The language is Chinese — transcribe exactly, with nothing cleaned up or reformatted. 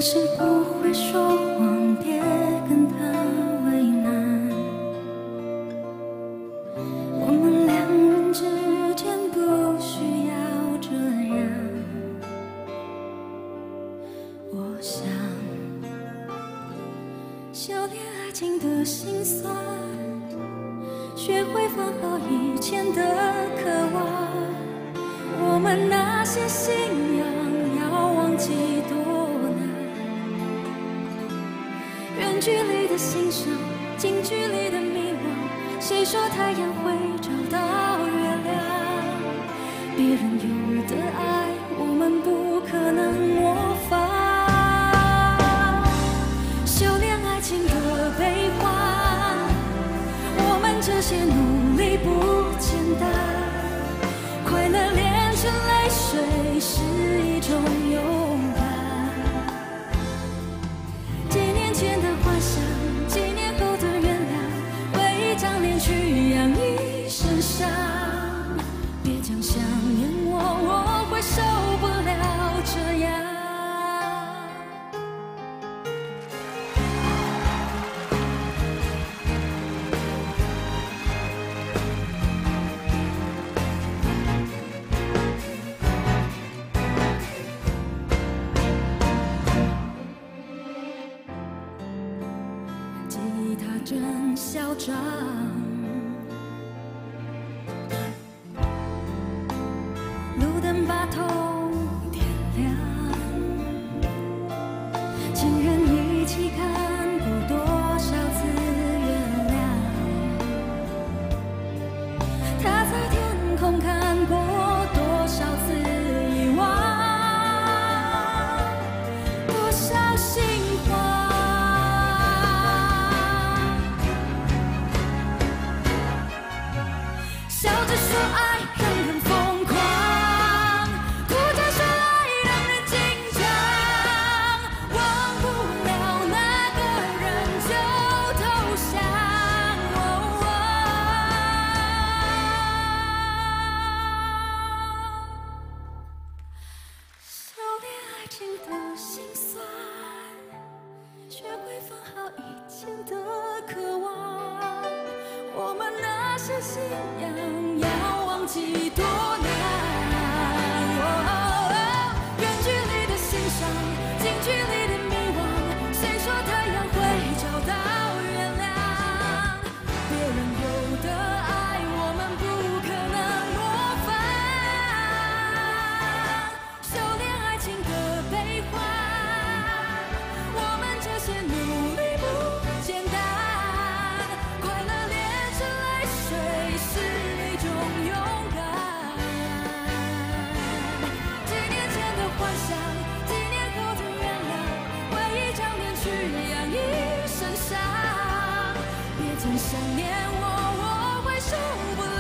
是不会说谎，别跟他为难。我们两人之间不需要这样。我想修炼爱情的心酸，学会放好以前的渴望。我们那些信仰要忘记多难，远距离的欣赏，近距离的迷惘。谁说太阳会找到月亮？别人有的爱，我们不可能模仿。修炼爱情的悲欢，我们这些努力不简单。快乐炼成泪水是一种勇敢。几年前的幻想，几年后的原谅，为一张脸去养一身伤。别讲想念我，我会受不了这样。吉他真嚣张，路灯把头点亮，情人一起看过多少次月亮，他在天空看过多少次遗忘，多少心慌。笑着说爱让人疯狂，哭着说爱让人紧张，忘不了那个人就投降。哦哦修炼爱情的心酸，学会放好以前的渴望。我们那些信仰要忘记多难。哦哦哦远距离的欣赏，近距离的迷惘。谁说太阳会找到月亮？别人有的爱，我们不可能模仿。修炼爱情的悲欢，我们这些努力不简单。快乐炼成泪水是一种勇敢。几年前的幻想，几年后的原谅，为一张脸去养一身伤。别总想念我，我会受不了